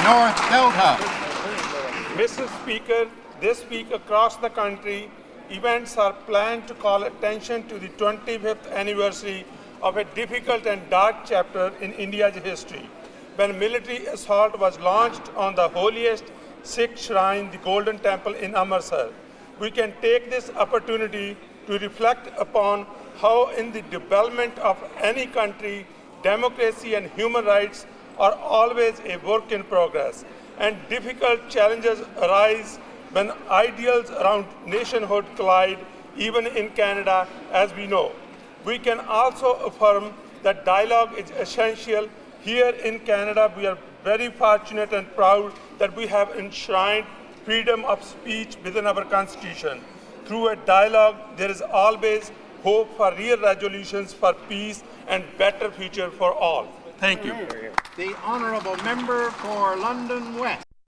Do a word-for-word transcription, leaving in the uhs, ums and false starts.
North Delta. Mister Speaker, this week across the country, events are planned to call attention to the twenty-fifth anniversary of a difficult and dark chapter in India's history, when military assault was launched on the holiest Sikh shrine, the Golden Temple in Amritsar. We can take this opportunity to reflect upon how in the development of any country, democracy and human rights are always a work in progress, and difficult challenges arise when ideals around nationhood collide, even in Canada, as we know. We can also affirm that dialogue is essential. Here in Canada, we are very fortunate and proud that we have enshrined freedom of speech within our Constitution. Through a dialogue, there is always hope for real resolutions for peace and better future for all. Thank you. The Honourable Member for London West.